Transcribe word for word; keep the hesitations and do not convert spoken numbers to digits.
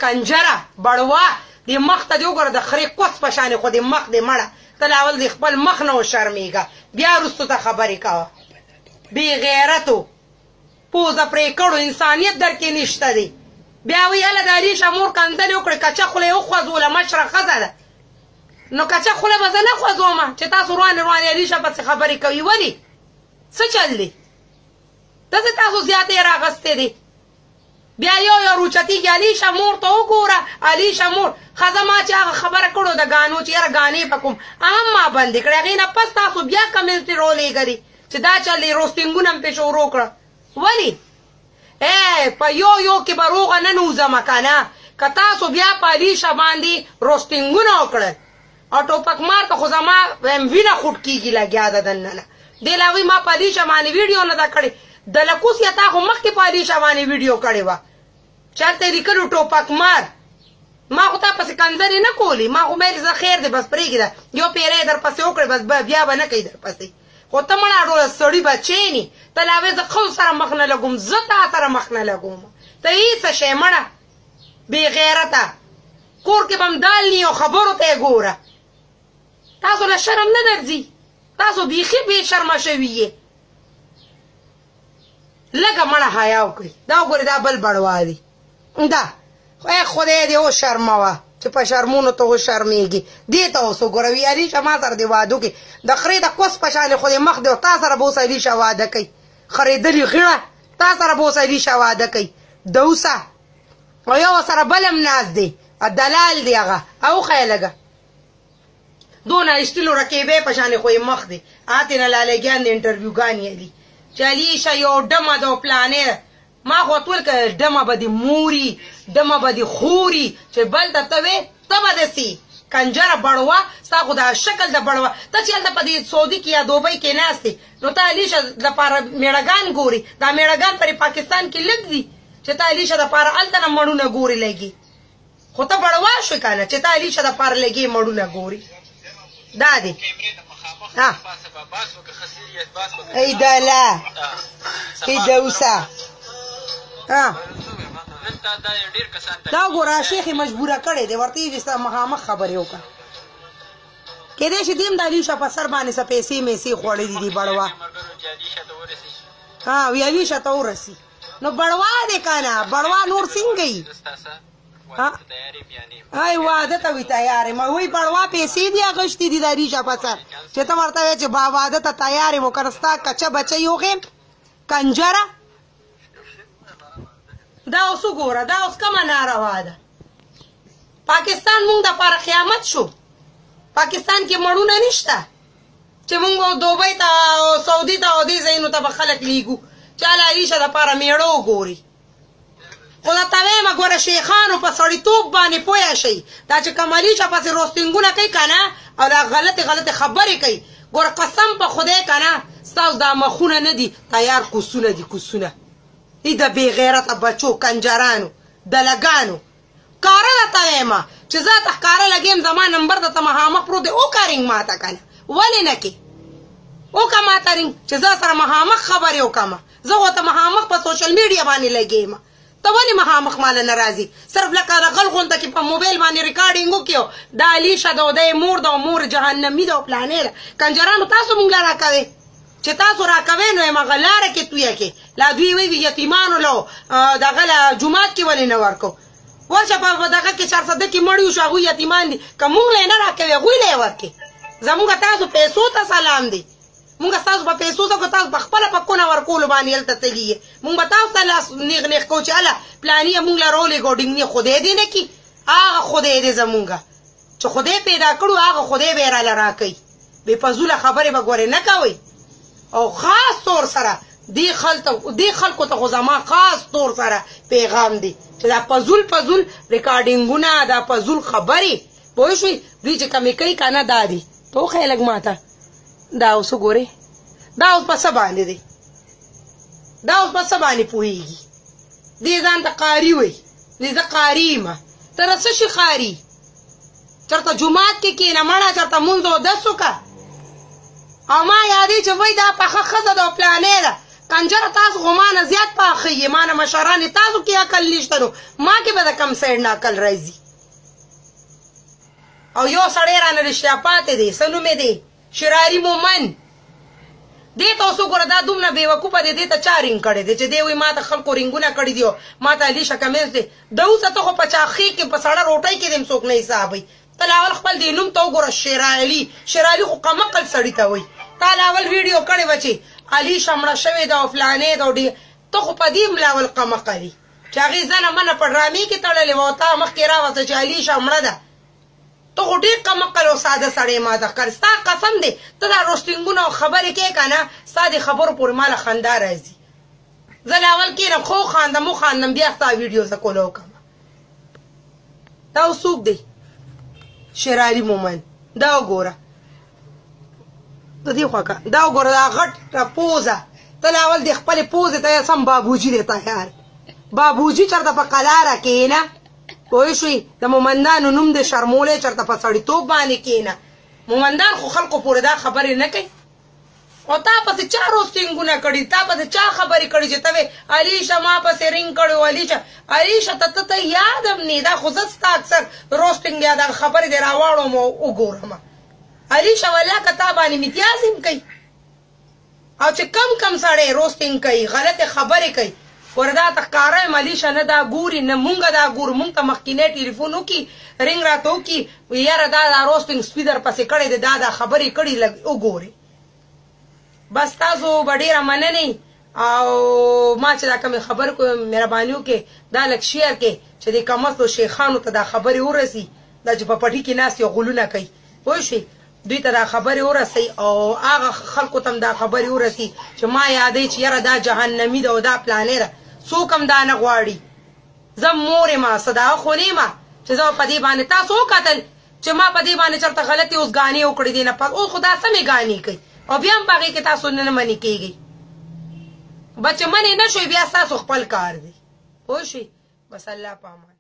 کنجره بړوا دې مخ ته دې وګوره د خرې کوس په شانې خو دې مخ دې مړه ته لا اول دې خپل مخ نه وشرمېږه بیا وروستو ته خبرې کوه بې غیرتو پوزه پرې کړو انسانیت در کې نشته دی بیا وی هله د علیشه مور کنځلې وکړې کچه خوله یې وخوځوله مشره ښځه ده نو کچه خوله به زه نه خوځومه چې تاسو روانې روانې علیشه پسې خبرې کوي ولې څه چل دی داسې تاسو زیاتې یې راغستې دی بیا یو یو روچتېږي علیشه مور ته وګوره علیشه مور ښځه ما چې هغه خبره کړو د ګانو چې یاره ګانې به کوم هغه ما بندې کړې هغې نه پس تاسو بیا کمیونټي رولېږلي چې دا چل دی روسټینګونه هم پې شروع کړه ولې ای په یو یو کې به روغه نه نوځمه که نه که تاسو بیا په علیشه باندې روسټینګونه وکړل او ټوپک مار که خو زما وینه خوټ کېږي لګیا ده دننه دې لا وایي ما په علیشه باندې ویډیو نه ده کړې د لکوس یا تا خو مخکې په علیشه باندې ویډیو کړې وه چېرته یې لیکلو ټوپک مار ما خو تا پسې کنځلې نه کولې ما خو ویل زه خیر دی بس پرېږده یو پیری یې در پسې وکړې بس بیا به نه کوي در پسې خو ته مړه ډوله سړي بچې ني ته لا وایې زه ښځو سره مخ نه لګوم زه تا سره مخ نه لګوم ته هېڅه شی مړه بې غیرته کور کې به هم دال ني او خبرو ته یې ګوره تاسو له شرم نه درځي تاسو بیخي بې شرمه شوي یې لږه مړه حیا وکړي دا وګورې دا بل بړوا دی دا ای خدای دې وشرموه چې په شرمونو ته وشرمېږي دې ته اوس وګوره وي علیشه ما سره دې واده وکړي د خرې د کوس په شانې خو دې مخ دی او تا سره به اوس علیشه واده کوي خرېدلې غېړه تا سره به اوس علیشه واده کوي دوسه او یو سره بل هم ناست دی دلال دی هغه او ښیه لږه دونه ایستلو رکیبې په شانې خو یې مخ دی هاتې نه لالیګیان د انټرویوګانې دي چې علیشه یو ډمه ده او پلانې ده ما خو ورته ویل که ډمه به دې موري ډمه به دې خوري چې بل ته ته وې ته به داسې کنجره بړوا ستا خو دا شکل د بړوا ته چې هلته په دې سعودي کې یا دوبۍ کې ناست دی نو ته علیشه دپاره مېړهګان ګوري دا مېړهګان پرې پاکستان کې لږ دي چې ته علیشه دپاره هلته نه مړونه ګوري لګي خو ته بړوا شوې که نه چې ته علیشه دپاره لګې مړونه ګوري دا دی ای دله ای دوسه دا وګوره شیخ یې مجبوره کړې دی ورته یې ستا مخامخ خبرې وکړه کېدای شي دې هم د علیشه په سر باندې څه پیسې میسې خوړلې دي بړوا ها وی علیشه ته ورسي نو بړوا دی که نه بړوا نور څنګه یي ای واده ته وي تیار یم وایي بړوا پیسې دي اخیستې دي د علیشه په سر چې ته ورته وایې چې با واده ته تیار یم او که ستا کچه بچه وښیم کنجره دا اوس وګوره دا اوس کومه ناروا ده پاکستان مونږ دپاره قیامت شو پاکستان کې مړونه نشته چې مونږ دوبۍ ته او سعودي ته او دې ځایونو ته به خلک لیږو چې هله علیشه دپاره میړه وګوري خو درته وایم ګوره شیخانو په سړیتوب باندې پوه شئ دا چې کوم علیشه پسې روسټینګونه کوي که نه او دا غلطې غلطې خبرې کوي ګوره قسم په خدای که نه ستاسو دا مخونه نه دي تیار کوسونه دي کوسونه ای د بې غیرته بچو کنجرانو دلګانو کاره درته وایم چې زه ته ښکاره لګیم زما نمبر درته مخامخ پروت دی وکړینګ ما ته که نه ولې نه کې وکړه ما ته رینګ چې زه سره مخامخ خبرې وکړم زه خو ته مخامخ په سوشل میډیا باندې لګیم ته ولې مخامخ ماله نه راځي صرف لکه رغل غونته کې په موبایل باندې ریکارډینګ وکړو دا علیشه ده او دی مور ده او مور جهنمي ده او پلانې ده کنجرانو تاسو مونږ له راکوئ چې تاسو راکوئ نو یم هغه لاره کې تویه کې لا دوی وایي یتیمانو له دغه له جومات کې ولې نه ورکو ورشه په دغه کې چارسده کې مړ یو شو هغوی یتیمان دي که مونږ له یې نه راکوي هغوی له یې ورکړي زمونږ تاسو پیسو ته سلام دی مونږ ستاسو په پیسو څخه تاسو په خپله په کونه ورکولو باندې هلته تللي یې مونږ به تاسو ته لاس نیغ نیغ کوو چې هله پلاني یې مونږ له راولېږو ډینګ خدای دې نه کړي هغه خدای دی زمونږ چې خدای پیدا کړو هغه خدای به یې راله راکوي بې فضوله خبرې به ګورې نه کوئ او خاص طور سره دې خلکو ته خو زما خاص طور سره پیغام دی چې دا فضول فضول ریکارډینګونه دا فضول خبرې پوه شوئ دوی چې کمې کوي که نه دا دي ته وښیه لږ ما ته دا اوس وګورئ دا اوس په څه باندې دی دا اوس په څه باندې پوهېږي دې ځان ته قاري وایي دې زه قاري یم ته نه څه شي قاري چېرته جومات کې کښېنه مړه چېرته مونځ اودس وکړه او ما یادې چې وایي دا پخه ښځه ده او پلانې ده کنجره تاسو خو ما نه زیات پاخه ما نه مشران تاسو کې عقل نشته نو ما کې به د کم سایډ نه عقل راځي او یو سړی رانه رښتیا پاتې دی څه نوم یې دی شراري مومن دې ته اوس وګوره دا دومره بېوقوفه دی دې ته چا رینګ کړی دی چې دی وایي ما ته خلکو رینګونه کړي دي ما ته علیشه کمیز دی د اوسه ته خو په چاخې کې په سړه روټۍ کې دې هم څوک نه حسابوي ته لاول خپل دې نوم ته وګوره شرعلي شرعلي خو قمقل سړي ته وایي تا لاول ویډیو کړې وه چې علیشه مړه شوې ده او فلانې ده او ډېر ته خو په دې هم لاول قمقلي چې هغې زنه منه په ډرامې کې تړلې وه او تا مخکې راوسته چې علیشه مړه ده ته خو ډېر کمقل او ساده سړی ما ته ښکاري ستا قسم دی ته دا روسټینګونه او خبرې کې که نه ستا دې خبرو پورې ماله خندا راځي زه لاول کښېنم خو خاندم وخاندم بیا ستا ویډیو زه کوله وکړم دا اوس څوک دی شراري مومن دا وګوره د دې خوا دا وګوره دا غټه پوزه ته لاول د خپلې پوزې ته سم بابوجي دی تیار بابوجي چېرته په قلاره کښېنه پوه شوې د مومندانو نوم د شرمولی چېرته په سړیتوب باندې کښېنه مومندان خو خلکو پورې دا خبرې نه کوي او تا پسې چا روسټینګونه کړي تا پسې چا خبرې کړي چې ته وې علیشه ما پسې رینګ کړی و علیشه علیشه ته ته ته یاد هم نه دا خو زه ستا اکثر روسټینګ یا دغه خبرې دې راواړم او وګورم علیشه ولا که تا باندې امتیاز هم کوي او چې کم کم سړی روسټینګ کوي غلطې خبرې کوي وردا ته ښکاره یم علیشه نه دا ګوري نه مونږ دا ګورو مونږ ته مخکینی ټلیفون وکړي رینګ راته وکړي یاره دا دا روسټینګ سپي در پسې کړی دی دا دا خبرې کړي لږ وګورې بس تاسو به ډېره مننې او ما چې دا کومې خبرې کوم مهرباني وکړې دا لږ شیر کې چې د کمستو شیخانو ته دا خبرې ورسي دا چې په پټي کې ناست یو غولونه کوي پوه شوې دوی ته دا خبرې ورسوي او هغه خلکو ته هم دا خبرې ورسي چې ما یادوي چې یاره دا جهنمي ده او دا پلانې ده څوک هم دا نه غواړي زه مور یم څه دا خو نه یم چې زه په دې باندې تاسو وکتل چې ما په دې باندې چېرته غلطې اوس ګانې وکړې دي نه اوس خو دا سمې ګانې کوي او بیا هم په هغې کې تاسو نه منې کېږئ بچ منې نه شوئ بیا ستاسو خپل کار دی پوه شوئ بس الله په امان